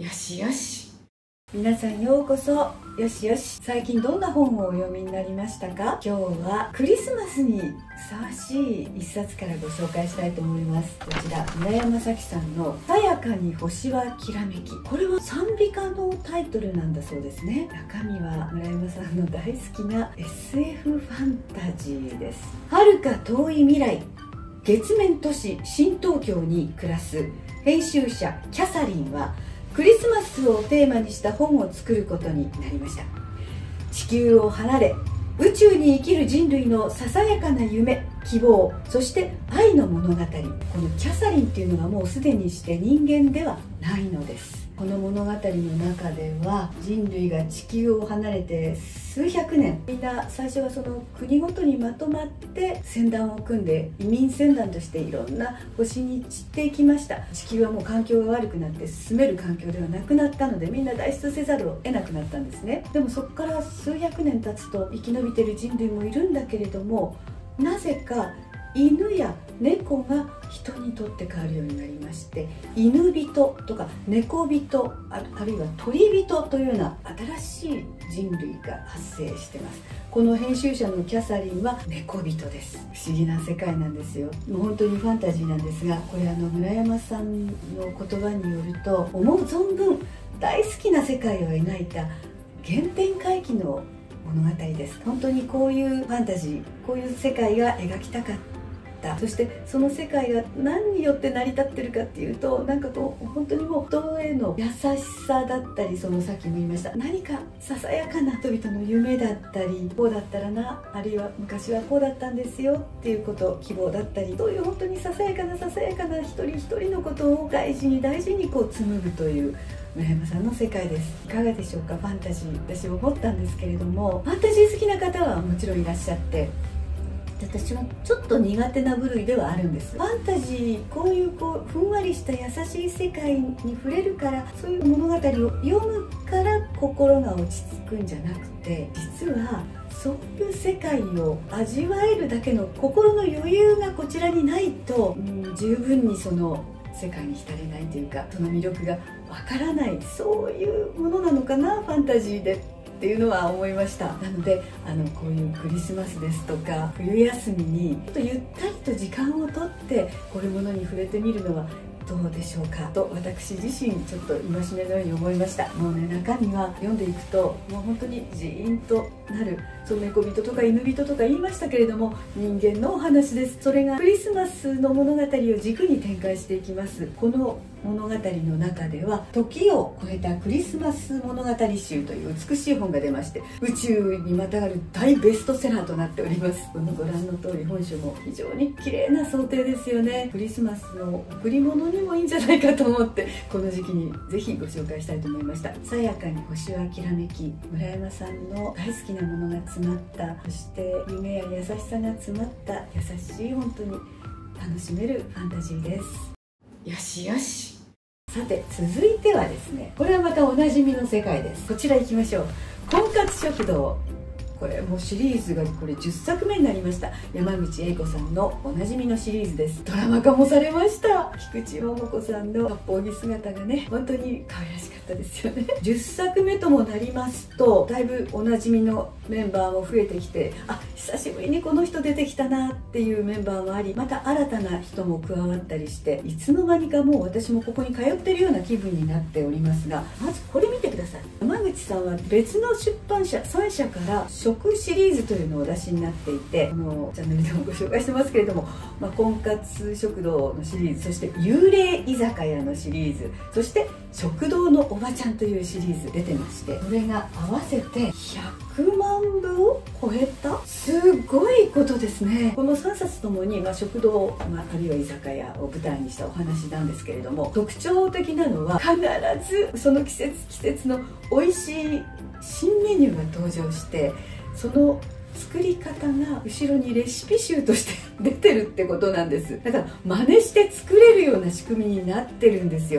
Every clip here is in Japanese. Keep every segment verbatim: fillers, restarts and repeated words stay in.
よしよし。皆さんようこそ。よしよし。最近どんな本をお読みになりましたか？今日はクリスマスにふさわしい一冊からご紹介したいと思います。こちら村山沙希さんの「さやかに星はきらめき」。これは賛美歌のタイトルなんだそうですね。中身は村山さんの大好きな エスエフ ファンタジーです。遥か遠い未来、月面都市新東京に暮らす編集者キャサリンはクリスマスをテーマにした本を作ることになりました。地球を離れ宇宙に生きる人類のささやかな夢、希望、そして愛の物語。このキャサリンっていうのがもうすでにして人間ではないのです。この物語の中では人類が地球を離れて数百年、みんな最初はその国ごとにまとまって船団を組んで移民船団としていろんな星に散っていきました。地球はもう環境が悪くなって住める環境ではなくなったので、みんな脱出せざるを得なくなったんですね。でもそこから数百年経つと生き延びてる人類もいるんだけれども、なぜか犬や猫が人にとって変わるようになりまして、犬人とか猫人、あるいは鳥人というような新しい人類が発生してます。この編集者のキャサリンは猫人です。不思議な世界なんですよ。もう本当にファンタジーなんですが、これあの村山さんの言葉によると、思う存分大好きな世界を描いた原点回帰の物語です。本当にこういうファンタジー、こういう世界が描きたかった。そしてその世界が何によって成り立ってるかっていうと、なんかこう本当にもう人への優しさだったり、そのさっきも言いました何かささやかな人々の夢だったり、こうだったらな、あるいは昔はこうだったんですよっていうこと、希望だったり、そういう本当にささやかなささやかな一人一人のことを大事に大事にこう紡ぐという村山さんの世界です。いかがでしょうか？ファンタジー、私思ったんですけれども、ファンタジー好きな方はもちろんいらっしゃって、私はちょっと苦手な部類ではあるんです。ファンタジー、こういうこうふんわりした優しい世界に触れるから、そういう物語を読むから心が落ち着くんじゃなくて、実はそういう世界を味わえるだけの心の余裕がこちらにないと、うん、十分にその世界に浸れないというか、その魅力がわからない、そういうものなのかな、ファンタジーでっていうのは思いました。なのであのこういうクリスマスですとか冬休みにちょっとゆったりと時間をとってこういうものに触れてみるのはどうでしょうかと、私自身ちょっと戒めのように思いました。もうね、中身は読んでいくともう本当にジーンとなる、そう、猫人とか犬人とか言いましたけれども、人間のお話です。それがクリスマスの物語を軸に展開していきます。この物語の中では時を超えたクリスマス物語集という美しい本が出まして、宇宙にまたがる大ベストセラーとなっております。このご覧の通り本書も非常に綺麗な装丁ですよね。クリスマスの贈り物にもいいんじゃないかと思って、この時期にぜひご紹介したいと思いました。さやかに星はきらめき、村山さんの大好きなものが詰まった、そして夢や優しさが詰まった優しい、本当に楽しめるファンタジーです。よしよし。さて続いてはですね、これはまたおなじみの世界です。こちら行きましょう。婚活食堂。これもうシリーズがこれじゅっさくめになりました。山口恵子さんのおなじみのシリーズです。ドラマ化もされました。菊池桃子さんの割烹着姿がね、本当に可愛らしかったですよね。じゅっさくめともなりますと、だいぶおなじみのメンバーも増えてきて、あ、久しぶりにこの人出てきたなっていうメンバーもあり、また新たな人も加わったりして、いつの間にかもう私もここに通ってるような気分になっておりますが、まずこれ見てください。山口さんは別の出版社さんしゃから食シリーズというのをお出しになっていて、このチャンネルでもご紹介してますけれども、まあ、婚活食堂のシリーズ、そして幽霊居酒屋のシリーズ、そして食堂のおばちゃんというシリーズ出てまして、これが合わせてひゃくまんぶを超えた、すごいことですね。このさんさつともに、まあ、食堂、まあ、あるいは居酒屋を舞台にしたお話なんですけれども、特徴的なのは必ずその季節季節の美味しい新メニューが登場して、その作り方が後ろにレシピ集として出てるってことなんです。だから真似して作れるような仕組みになってるんですよ。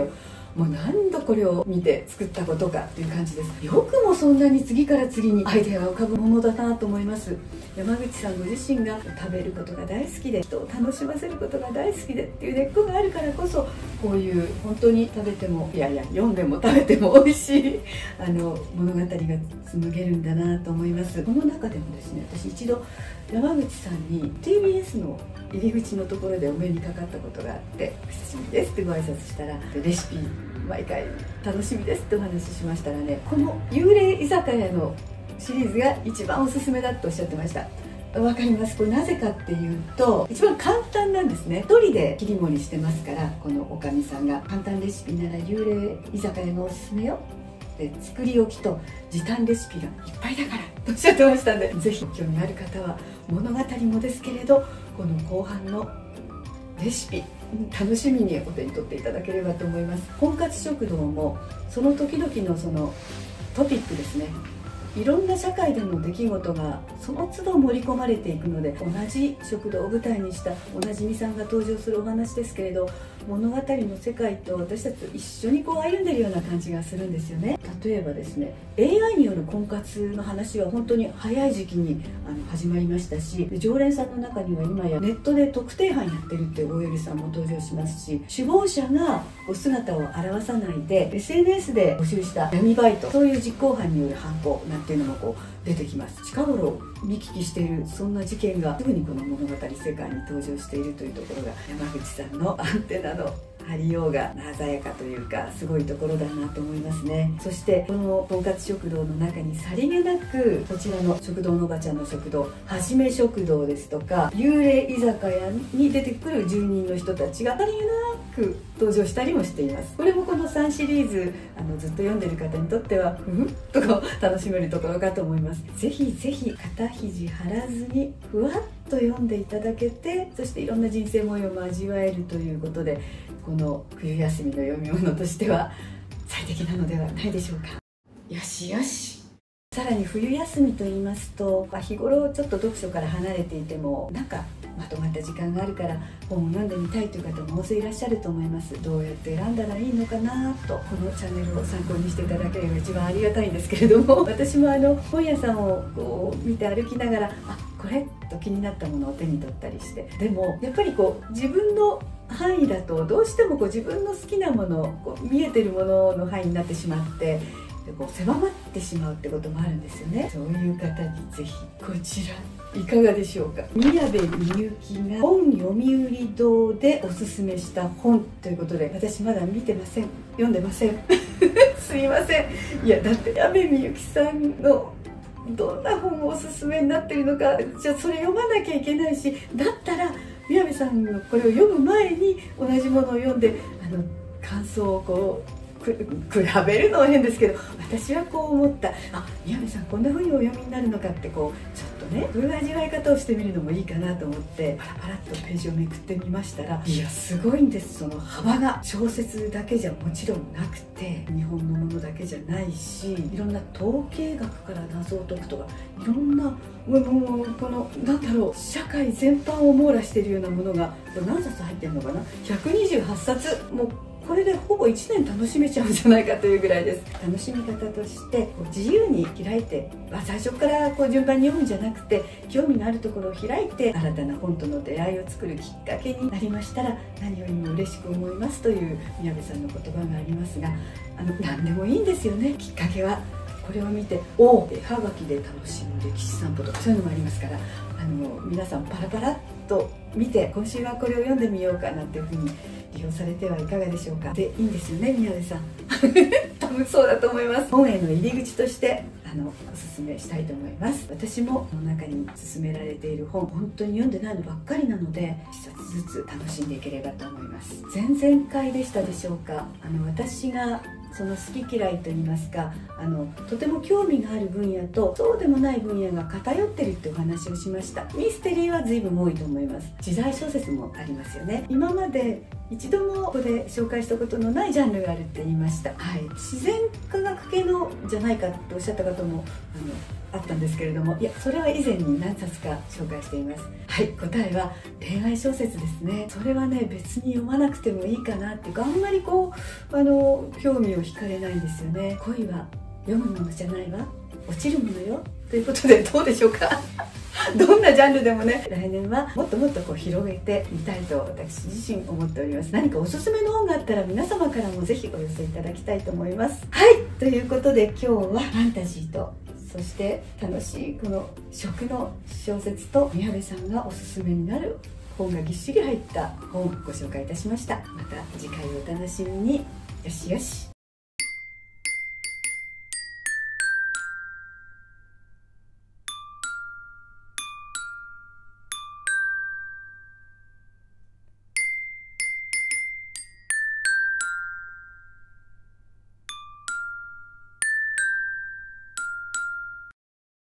もう何度これを見て作ったことかっていう感じです。よくもそんなに次から次にアイデアが浮かぶものだなと思います。山口さんご自身が食べることが大好きで、人を楽しませることが大好きでっていう根っこがあるからこそ、こういう本当に食べてもいやいや読んでも食べても美味しいあの物語が紡げるんだなと思います。この中でもですね、私一度山口さんに ティービーエス の入り口のところでお目にかかったことがあって、お久しぶりですってご挨拶したら、レシピ毎回楽しみですってお話ししましたらね、この幽霊居酒屋のシリーズが一番おすすめだとおっしゃってました。わかります。これなぜかっていうと、一番簡単なんですね。一人で切り盛りしてますから、このおかみさんが簡単レシピなら幽霊居酒屋のおすすめよで、作り置きと時短レシピがいっぱいだからとおっしゃってましたので、ぜひ興味ある方は物語もですけれど、この後半のレシピ楽しみにお手に取っていただければと思います。婚活食堂もその時々のそのトピックですね、いろんな社会での出来事がその都度盛り込まれていくので、同じ食堂を舞台にしたおなじみさんが登場するお話ですけれど、物語の世界と私たちと一緒にこう歩んでるような感じがするんですよね。例えばですね、 エーアイ による婚活の話は本当に早い時期にあの始まりましたし、常連さんの中には今やネットで特定班やってるっていう大寄さんも登場しますし、首謀者がお姿を現さないで エスエヌエス で募集した闇バイト、そういう実行犯による犯行なんていうのもこう出てきます。近頃見聞きしているそんな事件がすぐにこの物語世界に登場しているというところが、山口さんのアンテナの張りようが鮮やかというか、すごいところだなと思いますね。そしてこの婚活食堂の中にさりげなく、こちらの食堂のおばちゃんの食堂、はじめ食堂ですとか、幽霊居酒屋に出てくる住人の人たちがさりげなく登場したりもしています。これもこのさんシリーズあのずっと読んでる方にとってはふふっとこう楽しめるところかと思います。ぜひぜひ肩肘張らずにふわっと読んでいただけて、そしていろんな人生模様も味わえるということで、この冬休みの読み物としては最適なのではないでしょうか。よしよし。さらに冬休みと言いますと、まあ、日頃ちょっと読書から離れていてもなんかまとまった時間があるから本を読んでみたいという方も大勢いらっしゃると思います。どうやって選んだらいいのかなと、このチャンネルを参考にしていただければ一番ありがたいんですけれども、私もあの本屋さんをこう見て歩きながら、あ、これと気になったものを手に取ったりして、でもやっぱりこう自分の範囲だとどうしてもこう自分の好きなもの、こう見えてるものの範囲になってしまって、でこう狭まってしまうってこともあるんですよね。そういう方にぜひこちらいかがでしょうか。宮部みゆきが本読売堂でおすすめした本ということで、私まだ見てません、読んでませんすいません。いやだって宮部みゆきさんのどんな本をおすすめになってるのか、じゃあそれ読まなきゃいけないし、だったら宮部さんのこれを読む前に同じものを読んで、あの感想をこう比べるのは変ですけど、私はこう思った、あ、宮部さんこんな風にお読みになるのかって、こうちょっとね、そういう味わい方をしてみるのもいいかなと思ってパラパラっとページをめくってみましたら、いやすごいんです。その幅が小説だけじゃもちろんなくて、日本のものだけじゃないし、いろんな統計学から謎を解くとか、いろんなもうこのなんだろう、社会全般を網羅しているようなものが何冊入ってるのかな、ひゃくにじゅうはっさつ、もうこれでほぼいちねん楽しめちゃうんじゃないかというぐらいです。楽しみ方としてこう自由に開いて、まあ、最初からこう順番に読むんじゃなくて、興味のあるところを開いて新たな本との出会いを作るきっかけになりましたら何よりも嬉しく思いますという宮部さんの言葉がありますが、あの何でもいいんですよね。きっかけはこれを見て、おお、絵はがきで楽しむ歴史散歩とかそういうのもありますから、あの皆さんパラパラっと見て、今週はこれを読んでみようかなっていうふうに利用されてはいかがでしょうか。でいいんですよね、宮部さん多分そうだと思います。本への入り口としてあのおすすめしたいと思います。私もこの中に勧められている本、本当に読んでないのばっかりなので、一冊ずつ楽しんでいければと思います。前々回でしたでしょうか、あの私がその好き嫌いといいますか、あのとても興味がある分野とそうでもない分野が偏ってるってお話をしました。ミステリーは随分多いと思います。時代小説もありますよね。今まで一度もここで紹介したことのないジャンルがあるって言いました。はい、自然科学系のじゃないかとおっしゃった方もあのあったんですけれども、いやそれは以前に何冊か紹介しています。はい、答えは恋愛小説ですね。それはね別に読まなくてもいいかなっていうか、あんまりこうあの興味を惹かれないんですよね。恋は読むものじゃないわ、落ちるものよということで、どうでしょうかどんなジャンルでもね、来年はもっともっとこう広げてみたいと私自身思っております。何かおすすめの本があったら皆様からもぜひお寄せいただきたいと思います。はい、ということで今日はファンタジーとそして楽しいこの食の小説と宮部さんがおすすめになる本がぎっしり入った本をご紹介いたしました。また次回お楽しみに。よしよし。